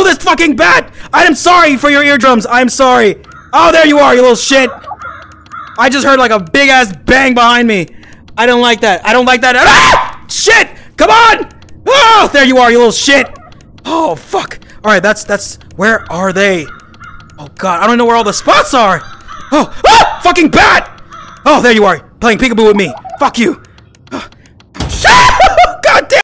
kill this fucking bat! I am sorry for your eardrums. I am sorry. Oh, there you are, you little shit. I just heard like a big ass bang behind me. I don't like that. I don't like that. Ah! Shit! Come on! Oh, there you are, you little shit. Oh, fuck. All right, that's. Where are they? Oh God, I don't know where all the spots are. Oh, ah! Fucking bat! Oh, there you are, playing peekaboo with me. Fuck you.